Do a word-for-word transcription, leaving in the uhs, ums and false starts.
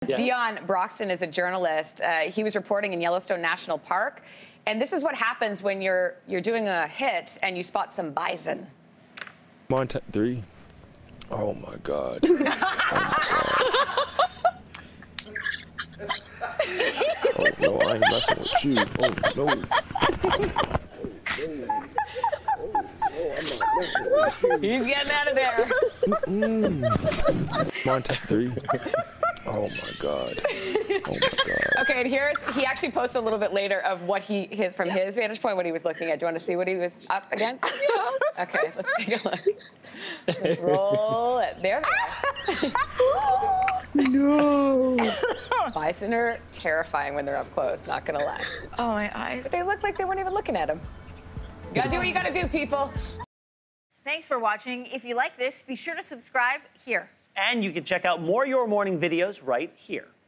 Yeah. Dion Broxton is a journalist. Uh, he was reporting in Yellowstone National Park. And this is what happens when you're you're doing a hit and you spot some bison. Monta three. Oh my God. Oh my God. Oh no, I ain't messing with you. Oh no. Oh, no. Oh, no, I'm not messing with you. He's getting out of there. Mm-mm. Monta three. Oh my God. Oh my God. Okay, and here's, he actually posted a little bit later of what he, his, from yeah. his vantage point, what he was looking at. Do you want to see what he was up against? Yeah. Okay, let's take a look. Let's roll it. There they are. No. Bison are terrifying when they're up close, not gonna lie. Oh, my eyes. But they look like they weren't even looking at him. You gotta do what you gotta do, people. Thanks for watching. If you like this, be sure to subscribe here. And you can check out more Your Morning videos right here.